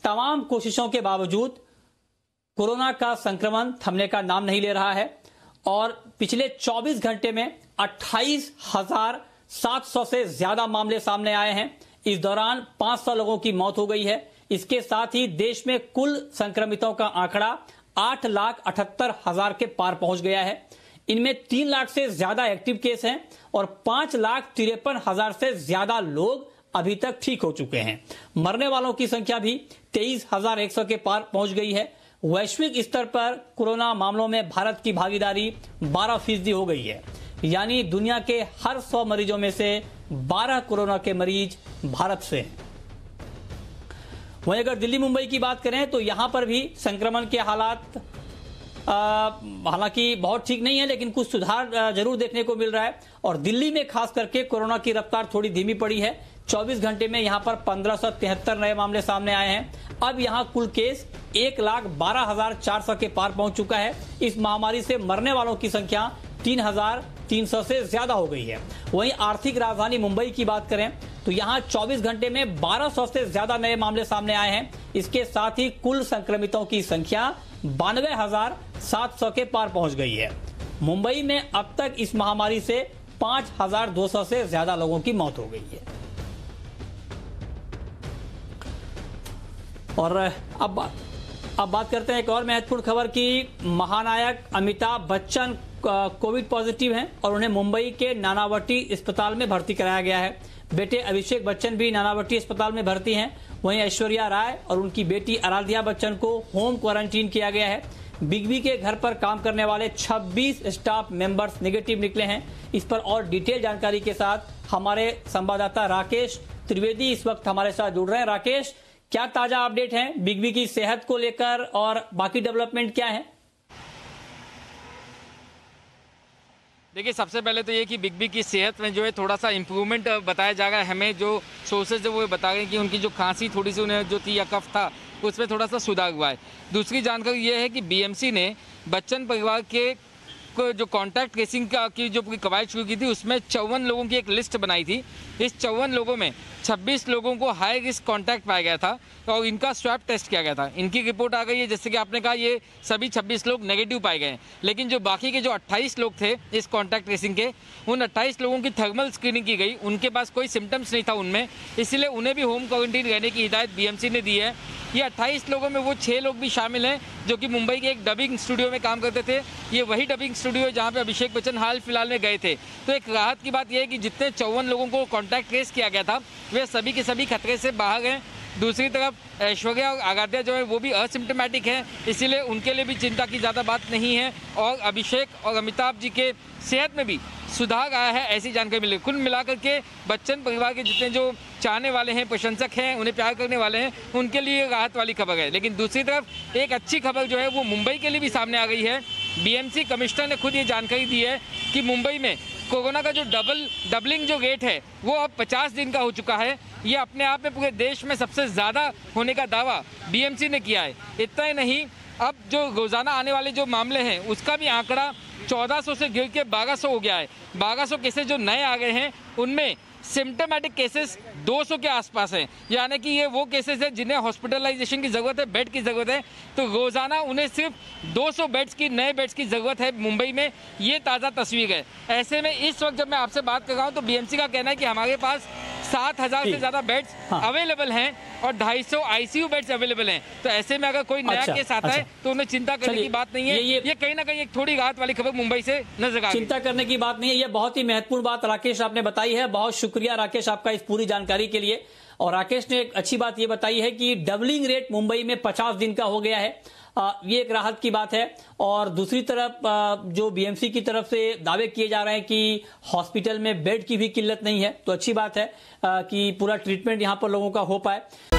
तमाम कोशिशों के बावजूद कोरोना का संक्रमण थमने का नाम नहीं ले रहा है और पिछले 24 घंटे में 28,700 से ज्यादा मामले सामने आए हैं। इस दौरान 500 लोगों की मौत हो गई है। इसके साथ ही देश में कुल संक्रमितों का आंकड़ा 8,78,000 के पार पहुंच गया है। इनमें 3 लाख से ज्यादा एक्टिव केस हैं और 5,53,000 से ज्यादा लोग अभी तक ठीक हो चुके हैं। मरने वालों की संख्या भी 23,100 के पार पहुंच गई है। वैश्विक स्तर पर कोरोना मामलों में भारत की भागीदारी 12% हो गई है, यानी दुनिया के हर 100 मरीजों में से 12 कोरोना के मरीज भारत से हैं। वहीं अगर दिल्ली मुंबई की बात करें तो यहां पर भी संक्रमण के हालात हालांकि बहुत ठीक नहीं है, लेकिन कुछ सुधार जरूर देखने को मिल रहा है। और दिल्ली में खास करके कोरोना की रफ्तार थोड़ी धीमी पड़ी है। 24 घंटे में यहां पर 1573 नए मामले सामने आए हैं। अब यहां कुल केस 1,12,400 के पार पहुंच चुका है। इस महामारी से मरने वालों की संख्या 3,300 से ज्यादा हो गई है। वहीं आर्थिक राजधानी मुंबई की बात करें तो यहां 24 घंटे में 1200 से ज्यादा नए मामले सामने आए हैं। इसके साथ ही कुल संक्रमितों की संख्या 92,700 के पार पहुंच गई है। मुंबई में अब तक इस महामारी से 5,200 से ज्यादा लोगों की मौत हो गई है। और अब बात करते हैं एक और महत्वपूर्ण खबर की। महानायक अमिताभ बच्चन कोविड पॉजिटिव हैं और उन्हें मुंबई के नानावटी अस्पताल में भर्ती कराया गया है। बेटे अभिषेक बच्चन भी नानावटी अस्पताल में भर्ती हैं। वहीं ऐश्वर्या राय और उनकी बेटी आराध्या बच्चन को होम क्वारंटीन किया गया है। बिग बी के घर पर काम करने वाले 26 स्टाफ मेंबर्स नेगेटिव निकले हैं। इस पर और डिटेल जानकारी के साथ हमारे संवाददाता राकेश त्रिवेदी इस वक्त हमारे साथ जुड़ रहे हैं। राकेश, क्या ताजा अपडेट है बिग बी की सेहत को लेकर और बाकी डेवलपमेंट क्या है? देखिए, सबसे पहले तो ये कि बिग बी की सेहत में जो है थोड़ा सा इम्प्रूवमेंट बताया जा रहा है। हमें जो सोर्सेज है वो बता रहे हैं कि उनकी जो खांसी थोड़ी सी उन्हें जो थी या कफ था उसमें थोड़ा सा सुधार हुआ है। दूसरी जानकारी ये है कि बीएमसी ने बच्चन परिवार के जो कॉन्टैक्ट ट्रेसिंग की जो पूरी कवायद शुरू की थी उसमें 54 लोगों की एक लिस्ट बनाई थी। इस 54 लोगों में 26 लोगों को हाई रिस्क कॉन्टैक्ट पाया गया था और इनका स्वैब टेस्ट किया गया था। इनकी रिपोर्ट आ गई है। जैसे कि आपने कहा, ये सभी 26 लोग नेगेटिव पाए गए हैं, लेकिन जो बाकी के जो 28 लोग थे इस कॉन्टैक्ट ट्रेसिंग के, उन 28 लोगों की थर्मल स्क्रीनिंग की गई। उनके पास कोई सिम्टम्स नहीं था उनमें, इसलिए उन्हें भी होम क्वारंटीन रहने की हिदायत बीएमसी ने दी है। ये 28 लोगों में वो 6 लोग भी शामिल हैं जो कि मुंबई के एक डबिंग स्टूडियो में काम करते थे। ये वही डबिंग स्टूडियो है जहाँ पे अभिषेक बच्चन हाल फिलहाल में गए थे। तो एक राहत की बात यह है कि जितने 54 लोगों को कॉन्टैक्ट ट्रेस किया गया था वे सभी के सभी खतरे से बाहर हैं। दूसरी तरफ ऐश्वर्या और आराध्या जो है वो भी असिम्प्टोमेटिक है, इसीलिए उनके लिए भी चिंता की ज़्यादा बात नहीं है। और अभिषेक और अमिताभ जी के सेहत में भी सुधार आया है, ऐसी जानकारी मिली। कुल मिलाकर के बच्चन परिवार के जितने जो चाहने वाले हैं, प्रशंसक हैं, उन्हें प्यार करने वाले हैं, उनके लिए राहत वाली खबर है। लेकिन दूसरी तरफ एक अच्छी खबर जो है वो मुंबई के लिए भी सामने आ गई है। बीएमसी कमिश्नर ने खुद ये जानकारी दी है कि मुंबई में कोरोना का जो डबलिंग जो रेट है वो अब 50 दिन का हो चुका है। ये अपने आप में पूरे देश में सबसे ज़्यादा होने का दावा बीएमसी ने किया है। इतना ही नहीं, अब जो रोज़ाना आने वाले जो मामले हैं उसका भी आंकड़ा 1400 से गिर के 1200 हो गया है। 1200 केसेस जो नए आ गए हैं उनमें सिम्टोमेटिक केसेस 200 के आसपास हैं, यानी कि ये वो केसेस हैं जिन्हें हॉस्पिटलाइजेशन की ज़रूरत है, बेड की ज़रूरत है। तो रोज़ाना उन्हें सिर्फ 200 बेड्स की, नए बेड्स की ज़रूरत है मुंबई में। ये ताज़ा तस्वीर है। ऐसे में इस वक्त जब मैं आपसे बात कर रहा हूँ तो बीएमसी का कहना है कि हमारे पास 7,000 से ज़्यादा बेड्स अवेलेबल हैं और 250 आईसीयू बेड्स अवेलेबल हैं। तो ऐसे में अगर कोई नया केस आता है तो उन्हें चिंता करने की बात नहीं है। ये कहीं ना कहीं एक थोड़ी राहत वाली खबर मुंबई से नजर आ रही है। चिंता करने की बात नहीं है। ये बहुत ही महत्वपूर्ण बात राकेश आपने बताई है। बहुत शुक्रिया राकेश आपका इस पूरी जानकारी के लिए। और राकेश ने एक अच्छी बात ये बताई है कि डबलिंग रेट मुंबई में 50 दिन का हो गया है। ये एक राहत की बात है। और दूसरी तरफ जो बीएमसी की तरफ से दावे किए जा रहे हैं कि हॉस्पिटल में बेड की भी किल्लत नहीं है, तो अच्छी बात है कि पूरा ट्रीटमेंट यहां पर लोगों का हो पाए।